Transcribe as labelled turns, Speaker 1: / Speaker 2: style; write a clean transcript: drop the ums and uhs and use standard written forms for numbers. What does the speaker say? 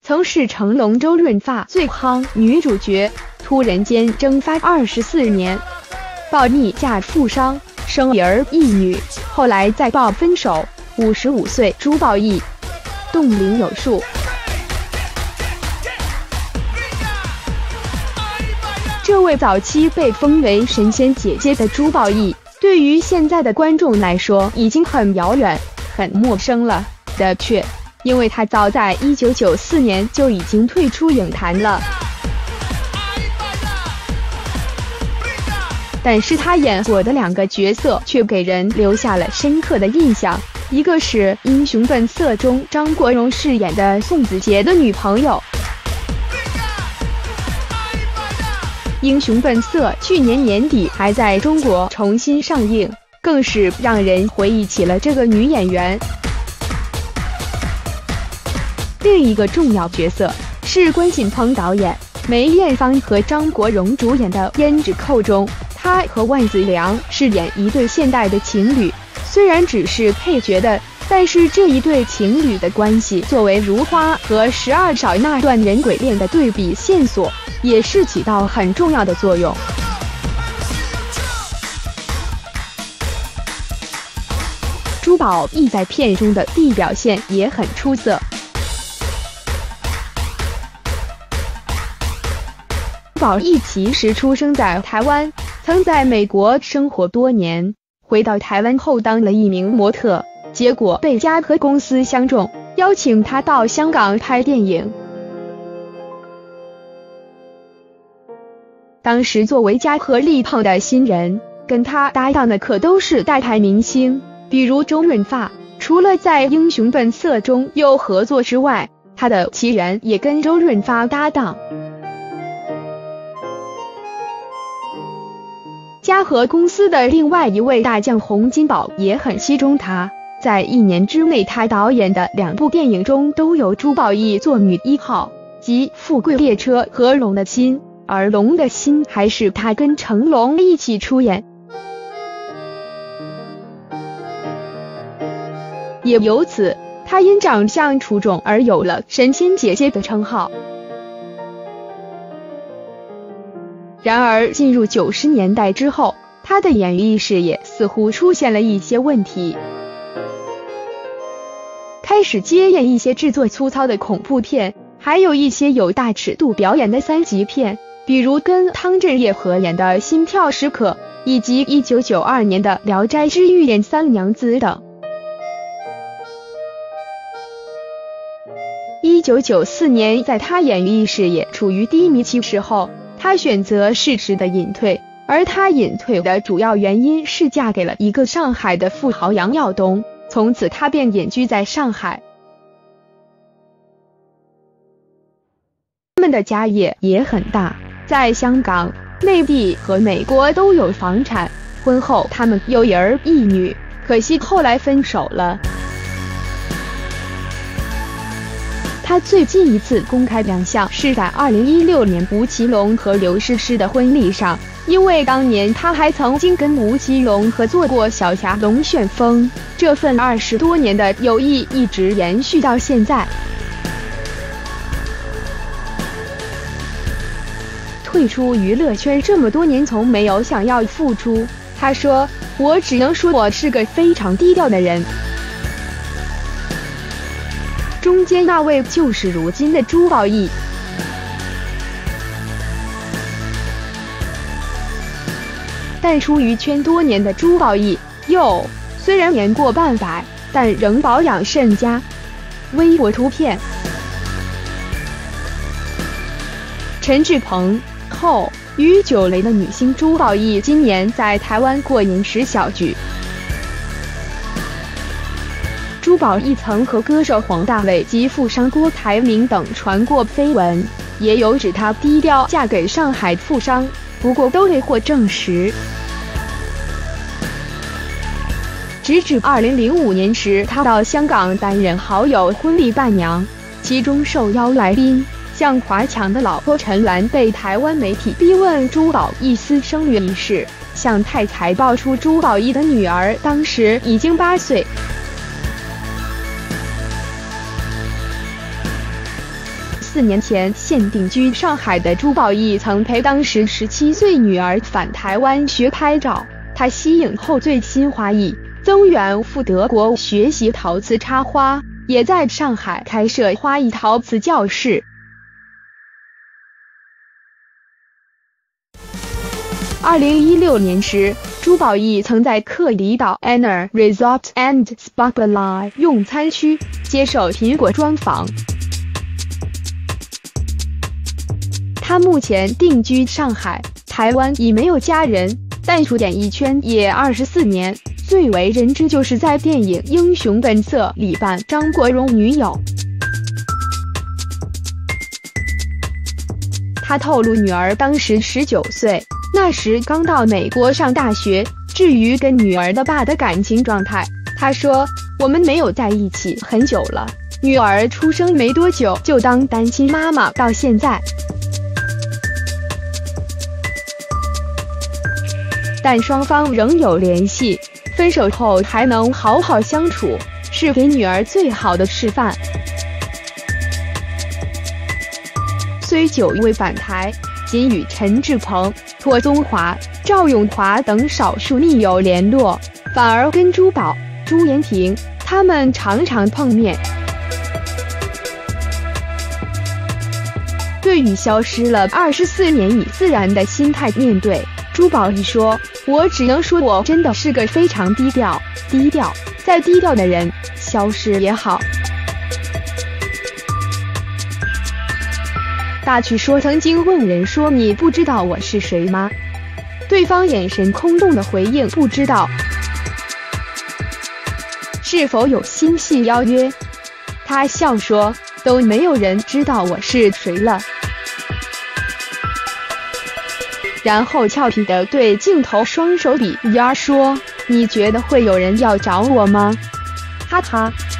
Speaker 1: 曾是成龙、周润发最夯女主角，突然间蒸发24年，爆逆嫁富商，生儿一女，后来再爆分手。55岁朱宝意，冻龄有数。这位早期被封为神仙姐姐的朱宝意，对于现在的观众来说已经很遥远、很陌生了。的确，因为她早在1994年就已经退出影坛了。但是她演过的2个角色却给人留下了深刻的印象，一个是《英雄本色》中张国荣饰演的宋子杰的女朋友。《英雄本色》去年年底还在中国重新上映，更是让人回忆起了这个女演员。另一个重要角色是关锦鹏导演、梅艳芳和张国荣主演的《胭脂扣》中，他和万梓良饰演一对现代的情侣，虽然只是配角的，但是这一对情侣的关系作为如花和12少那段人鬼恋的对比线索，也是起到很重要的作用。朱宝意在片中的地表现也很出色。朱宝意其实出生在台湾，曾在美国生活多年，回到台湾后当了一名模特，结果被嘉禾公司相中，邀请他到香港拍电影。当时作为嘉禾力捧的新人，跟他搭档的可都是大牌明星，比如周润发。除了在《英雄本色》中有合作之外，他的其人也跟周润发搭档。嘉禾公司的另外一位大将洪金宝也很器重他，在1年之内他导演的2部电影中都有朱宝意做女1号，即《富贵列车》和《龙的心》，而《龙的心》还是他跟成龙一起出演。也由此，他因长相出众而有了神仙姐姐的称号。然而进入90年代之后，他的演艺事业似乎出现了一些问题，开始接演一些制作粗糙的恐怖片，还有一些有大尺度表演的3级片，比如跟汤镇业合演的《心跳时刻》，以及1992年的《聊斋之玉燕三娘子》等。1994年，在他演艺事业处于低迷期时候，他选择适时的隐退，而他隐退的主要原因是嫁给了一个上海的富豪杨耀东，从此他便隐居在上海。他们的家业也很大，在香港、内地和美国都有房产。婚后他们有儿一女，可惜后来分手了。他最近一次公开亮相是在2016年吴奇隆和刘诗诗的婚礼上，因为当年他还曾经跟吴奇隆合作过小侠龙旋风，这份20多年的友谊一直延续到现在。退出娱乐圈这么多年，从没有想要复出。他说：“我只能说我是个非常低调的人。”中间那位就是如今的朱宝意。淡出娱圈多年的朱宝意，虽然年过半百，但仍保养甚佳。微博图片：陈志朋后与久违的女星朱宝意今年在台湾过银石小聚。朱宝意曾和歌手黄大炜及富商郭台铭等传过绯闻，也有指她低调嫁给上海富商，不过都未获证实。直至2005年时，她到香港担任好友婚礼伴娘，其中受邀来宾向华强的老婆陈岚被台湾媒体逼问朱宝意私生女一事，向太才爆出朱宝意的女儿当时已经8岁。 4年前现定居上海的朱宝意曾陪当时17岁女儿返台湾学拍照。他息影后最新华裔增援赴德国学习陶瓷插花，也在上海开设花艺陶瓷教室。2016年时，朱宝意曾在克里岛 Anna Resort and Spa Bali 用餐区接受苹果专访。他目前定居上海，台湾已没有家人，但出演艺圈也24年，最为人知就是在电影《英雄本色》里扮张国荣女友。他透露，女儿当时19岁，那时刚到美国上大学。至于跟女儿的爸的感情状态，他说：“我们没有在一起很久了，女儿出生没多久就当单亲妈妈到现在。”但双方仍有联系，分手后还能好好相处，是给女儿最好的示范。虽久未返台，仅与陈志朋、庹宗华、赵咏华等少数密友联络，反而跟朱宝、朱延廷他们常常碰面。对于消失了24年以自然的心态面对，朱宝意说：“我只能说我真的是个非常低调，再低调的人，消失也好。”大曲说曾经问人说：“你不知道我是谁吗？”对方眼神空洞的回应：“不知道。”是否有新戏邀约？他笑说：“都没有人知道我是谁了。”然后俏皮地对镜头双手比划说：“你觉得会有人要找我吗？”哈哈。